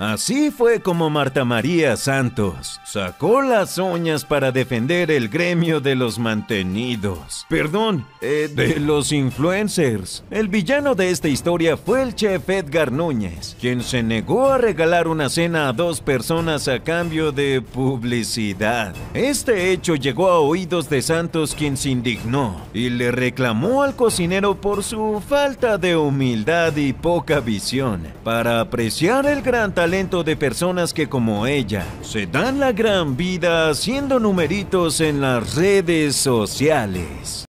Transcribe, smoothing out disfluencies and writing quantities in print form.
Así fue como Marta María Santos sacó las uñas para defender el gremio de los mantenidos. Perdón, de los influencers. El villano de esta historia fue el chef Edgar Núñez, quien se negó a regalar una cena a 2 personas a cambio de publicidad. Este hecho llegó a oídos de Santos, quien se indignó y le reclamó al cocinero por su falta de humildad y poca visión para apreciar el gran talento de personas que, como ella, se dan la gran vida haciendo numeritos en las redes sociales.